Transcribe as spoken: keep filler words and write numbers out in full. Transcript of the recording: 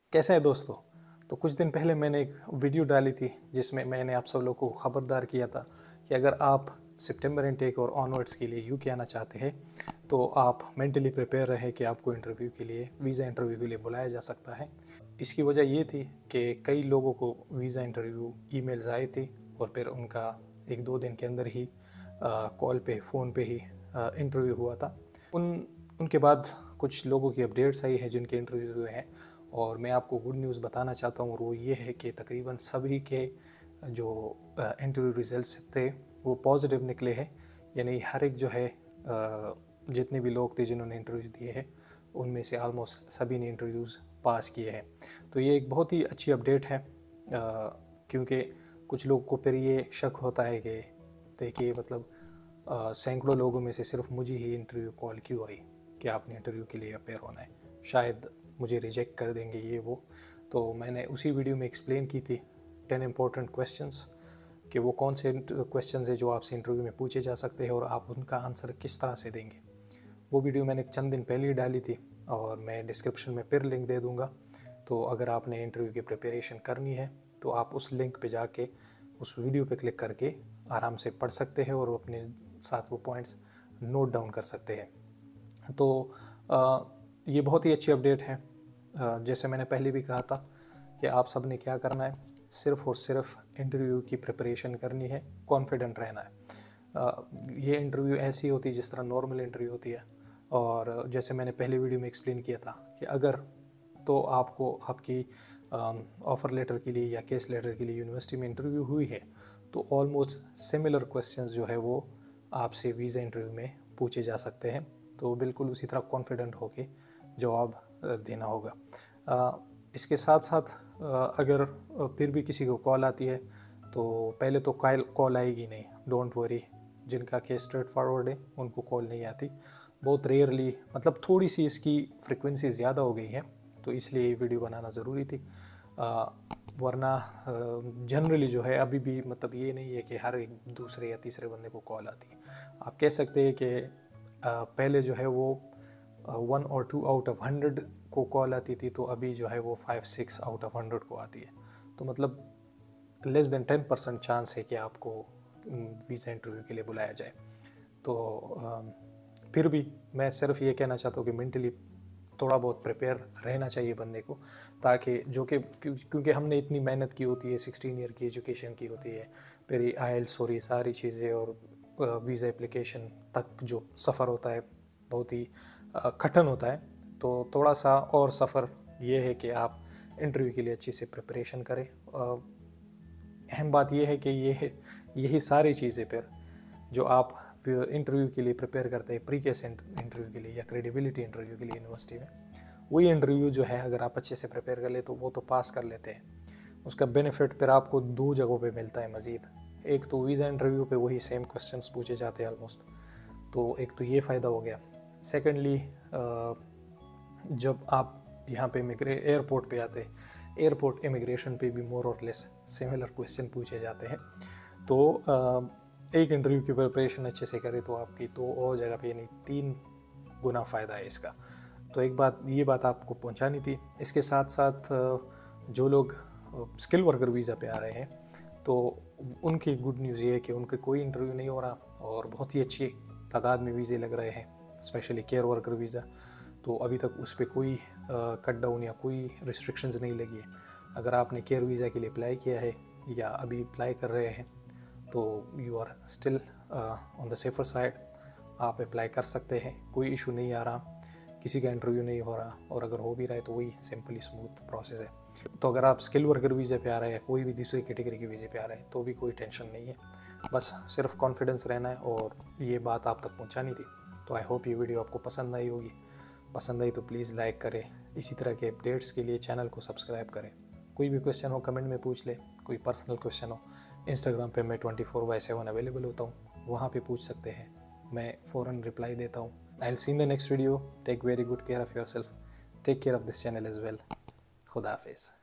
कैसे हैं दोस्तों। तो कुछ दिन पहले मैंने एक वीडियो डाली थी जिसमें मैंने आप सब लोगों को खबरदार किया था कि अगर आप सितंबर इनटेक और ऑनवर्ड्स के लिए यूके आना चाहते हैं तो आप मेंटली प्रिपेयर रहे कि आपको इंटरव्यू के लिए वीज़ा इंटरव्यू के लिए बुलाया जा सकता है। इसकी वजह ये थी कि कई लोगों को वीज़ा इंटरव्यू ईमेल्स आए थे और फिर उनका एक दो दिन के अंदर ही कॉल पे फ़ोन पे ही इंटरव्यू हुआ था। उन उनके बाद कुछ लोगों की अपडेट्स आई है जिनके इंटरव्यू हुए हैं और मैं आपको गुड न्यूज़ बताना चाहता हूँ और वो ये है कि तकरीबन सभी के जो इंटरव्यू रिजल्ट्स थे वो पॉजिटिव निकले हैं। यानी हर एक जो है जितने भी लोग थे जिन्होंने इंटरव्यूज़ दिए हैं उनमें से आलमोस्ट सभी ने इंटरव्यूज़ पास किए हैं। तो ये एक बहुत ही अच्छी अपडेट है क्योंकि कुछ लोग को फिर ये शक होता है कि देखिए मतलब सैकड़ों लोगों में से सिर्फ मुझे ही इंटरव्यू कॉल क्यों आई कि आपने इंटरव्यू के लिए अपेयर होना है, शायद मुझे रिजेक्ट कर देंगे ये वो। तो मैंने उसी वीडियो में एक्सप्लेन की थी टेन इम्पोर्टेंट क्वेश्चंस कि वो कौन से क्वेश्चंस है जो आपसे इंटरव्यू में पूछे जा सकते हैं और आप उनका आंसर किस तरह से देंगे। वो वीडियो मैंने चंद दिन पहले ही डाली थी और मैं डिस्क्रिप्शन में फिर लिंक दे दूँगा। तो अगर आपने इंटरव्यू की प्रिपरेशन करनी है तो आप उस लिंक पे जाके उस वीडियो पे क्लिक करके आराम से पढ़ सकते हैं और अपने साथ वो पॉइंट्स नोट डाउन कर सकते हैं। तो आ, ये बहुत ही अच्छी अपडेट है। जैसे मैंने पहले भी कहा था कि आप सब ने क्या करना है, सिर्फ और सिर्फ इंटरव्यू की प्रिपरेशन करनी है, कॉन्फिडेंट रहना है। ये इंटरव्यू ऐसी होती है जिस तरह नॉर्मल इंटरव्यू होती है और जैसे मैंने पहले वीडियो में एक्सप्लेन किया था कि अगर तो आपको आपकी ऑफ़र लेटर के लिए या केस लेटर के लिए यूनिवर्सिटी में इंटरव्यू हुई है तो ऑलमोस्ट सिमिलर क्वेश्चंस जो है वो आपसे वीज़ा इंटरव्यू में पूछे जा सकते हैं। तो बिल्कुल उसी तरह कॉन्फिडेंट होके जवाब देना होगा। आ, इसके साथ साथ आ, अगर फिर भी किसी को कॉल आती है तो पहले तो कॉल कॉल आएगी नहीं, डोंट वरी। जिनका केस स्ट्रेट फॉरवर्ड है उनको कॉल नहीं आती, बहुत रेयरली, मतलब थोड़ी सी इसकी फ्रिक्वेंसी ज़्यादा हो गई है तो इसलिए ये वीडियो बनाना ज़रूरी थी। आ, वरना जनरली जो है अभी भी मतलब ये नहीं है कि हर एक दूसरे या तीसरे बंदे को कॉल आती है। आप कह सकते हैं कि पहले जो है वो वन और टू आउट ऑफ हंड्रेड को कॉल आती थी तो अभी जो है वो five six out of hundred को आती है। तो मतलब less than ten percent chance है कि आपको वीज़ा इंटरव्यू के लिए बुलाया जाए। तो आ, फिर भी मैं सिर्फ ये कहना चाहता हूँ कि मेंटली थोड़ा बहुत प्रिपेयर रहना चाहिए बंदे को, ताकि जो कि क्योंकि हमने इतनी मेहनत की होती है, सिक्सटीन ईयर की एजुकेशन की होती है, फिर आइल्स और ये सारी चीज़ें और वीज़ा एप्लीकेशन तक जो सफ़र होता है बहुत ही कठिन होता है। तो थोड़ा सा और सफ़र ये है कि आप इंटरव्यू के लिए अच्छी से प्रिपरेशन करें। अहम बात यह है कि ये यही सारी चीज़ें फिर जो आप इंटरव्यू के लिए प्रिपेयर करते हैं, प्री केस इंटरव्यू के लिए या क्रेडिबिलिटी इंटरव्यू के लिए यूनिवर्सिटी में, वही इंटरव्यू जो है अगर आप अच्छे से प्रिपेयर कर ले तो वो तो पास कर लेते हैं। उसका बेनिफिट फिर आपको दो जगहों पे मिलता है मज़ीद। एक तो वीज़ा इंटरव्यू पे वही सेम क्वेश्चंस पूछे जाते हैं ऑलमोस्ट, तो एक तो ये फ़ायदा हो गया। सेकेंडली जब आप यहाँ पे एयरपोर्ट पे आते हैं, एयरपोर्ट इमिग्रेशन पे भी मोर और लेस सिमिलर क्वेश्चन पूछे जाते हैं। तो एक इंटरव्यू की प्रिपरेशन अच्छे से करें तो आपकी दो और जगह पे यानी तीन गुना फ़ायदा है इसका। तो एक बात ये बात आपको पहुंचानी थी। इसके साथ साथ जो लोग स्किल वर्कर वीज़ा पे आ रहे हैं तो उनकी गुड न्यूज़ ये है कि उनके कोई इंटरव्यू नहीं हो रहा और बहुत ही अच्छी तादाद में वीज़े लग रहे हैं, स्पेशली केयर वर्कर वीज़ा। तो अभी तक उस पर कोई कट डाउन या कोई रिस्ट्रिक्शंस नहीं लगी है। अगर आपने केयर वीज़ा के लिए अप्लाई किया है या अभी अप्लाई कर रहे हैं तो you are still on the safer side, आप अप्लाई कर सकते हैं, कोई इशू नहीं आ रहा, किसी का इंटरव्यू नहीं हो रहा, और अगर हो भी रहा है तो वही सिंपली स्मूथ प्रोसेस है। तो अगर आप स्किल वर्कर वीज़े पे आ रहे हैं, कोई भी दूसरी कैटेगरी के वीज़े पे आ रहे हैं तो भी कोई टेंशन नहीं है, बस सिर्फ कॉन्फिडेंस रहना है और ये बात आप तक पहुँचानी थी। तो आई होप ये वीडियो आपको पसंद आई होगी। पसंद आई तो प्लीज़ लाइक करें, इसी तरह के अपडेट्स के लिए चैनल को सब्सक्राइब करें। कोई भी क्वेश्चन हो कमेंट में पूछ ले, कोई पर्सनल क्वेश्चन हो इंस्टाग्राम पे मैं twenty four by seven available होता हूँ, वहाँ पे पूछ सकते हैं, मैं फ़ौरन रिप्लाई देता हूँ। I will see in the next video. Take very good care of yourself, take care of this channel as well. खुदा हाफिज़।